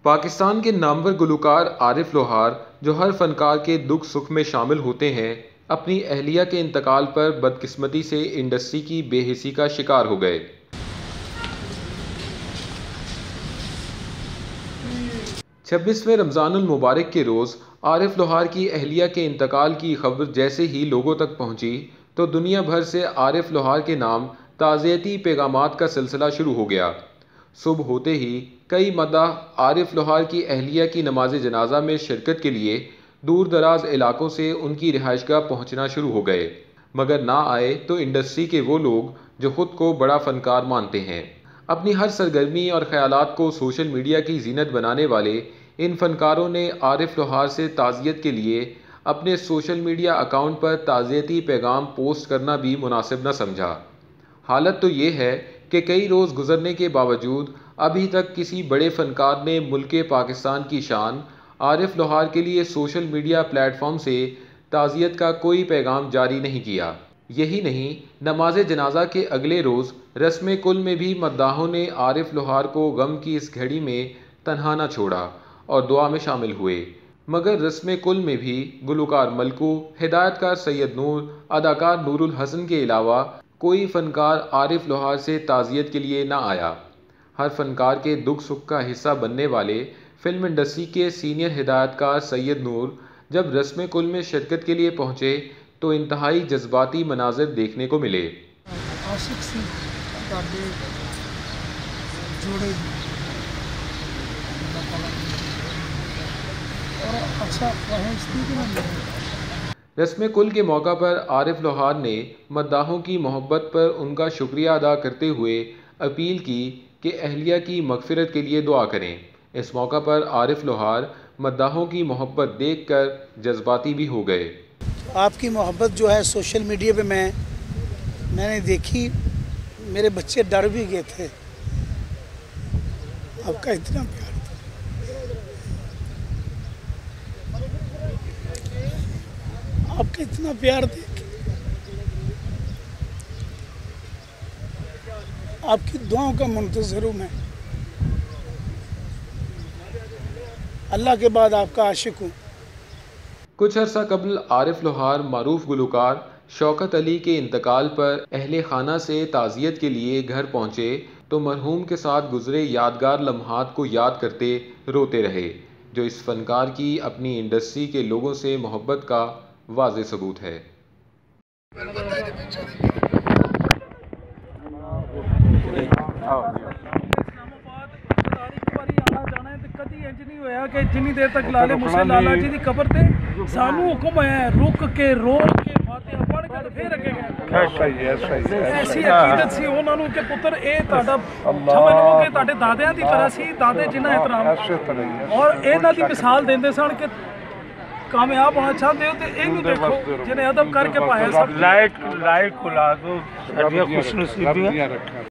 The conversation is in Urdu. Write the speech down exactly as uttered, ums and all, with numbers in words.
پاکستان کے نامور گلوکار عارف لوہار، جو ہر فنکار کے دکھ سکھ میں شامل ہوتے ہیں، اپنی اہلیہ کے انتقال پر بدقسمتی سے انڈسٹری کی بے حسی کا شکار ہو گئے۔ چھبیسویں رمضان المبارک کے روز عارف لوہار کی اہلیہ کے انتقال کی خبر جیسے ہی لوگوں تک پہنچی تو دنیا بھر سے عارف لوہار کے نام تعزیتی پیغامات کا سلسلہ شروع ہو گیا۔ صبح ہوتے ہی کئی مداح عارف لوہار کی اہلیہ کی نماز جنازہ میں شرکت کے لیے دور دراز علاقوں سے ان کی رہائش گاہ پہنچنا شروع ہو گئے، مگر نہ آئے تو انڈسٹری کے وہ لوگ جو خود کو بڑا فنکار مانتے ہیں۔ اپنی ہر سرگرمی اور خیالات کو سوشل میڈیا کی زینت بنانے والے ان فنکاروں نے عارف لوہار سے تعزیت کے لیے اپنے سوشل میڈیا اکاؤنٹ پر تعزیتی پیغام پوسٹ کرنا بھی مناسب نہ سمجھا۔ حالت تو یہ ہے کہ کئی روز گزرنے کے باوجود ابھی تک کسی بڑے فنکار نے ملک پاکستان کی شان عارف لوہار کے لیے سوشل میڈیا پلیٹ فارم سے تعزیت کا کوئی پیغام جاری نہیں کیا۔ یہی نہیں، نماز جنازہ کے اگلے روز رسم کل میں بھی مداحوں نے عارف لوہار کو غم کی اس گھڑی میں تنہا نہ چھوڑا اور دعا میں شامل ہوئے، مگر رسم کل میں بھی گلوکار ملکو، ہدایت کار سید نور، اداکار نور الحسن کے علاوہ کوئی فنکار عارف لوہار سے تعزیت کے لیے نہ آیا۔ ہر فنکار کے دکھ سکھ کا حصہ بننے والے فلم انڈسٹری کے سینئر ہدایت کار سید نور جب رسم کل میں شرکت کے لیے پہنچے تو انتہائی جذباتی مناظر دیکھنے کو ملے۔ رسم کل کے موقع پر عارف لوہار نے مداحوں کی محبت پر ان کا شکریہ ادا کرتے ہوئے اپیل کی کہ اہلیہ کی مغفرت کے لیے دعا کریں۔ اس موقع پر عارف لوہار مداحوں کی محبت دیکھ کر جذباتی بھی ہو گئے۔ آپ کی محبت جو ہے سوشل میڈیا پہ میں میں نے دیکھی، میرے بچے ڈر بھی گئے تھے۔ آپ کا اتنا پیار آپ کا اتنا پیار دیکھ، آپ کی دعاؤں کا منتظر ہوں میں۔ اللہ کے بعد آپ کا عاشق ہوں۔ کچھ عرصہ قبل عارف لوہار معروف گلوکار شوکت علی کے انتقال پر اہل خانہ سے تعزیت کے لیے گھر پہنچے تو مرحوم کے ساتھ گزرے یادگار لمحات کو یاد کرتے روتے رہے، جو اس فنکار کی اپنی انڈسٹری کے لوگوں سے محبت کا واضح ثبوت ہے۔ کہ جنی دیر تک لالے مسلم لالا جی دی قبر تے سانو حکم ہے رک کے رو کے فاتحہ پڑھ کے پھر اگے گئے۔ ایسی عقیدت سی انہاں نوں کہ پتر اے تہاڈا سمجھ لو کہ تہاڈے دادیاں دی طرح سی، دادے جنہ احترام اور انہاں دی مثال دیندے سن کہ کامیاب ہونا چاہتے ہو تے اینوں دیکھو جنہیں ادب کر کے پایا سب۔ لائٹ لائٹ کھلا دو، ساڈیاں خوش نصیبیاں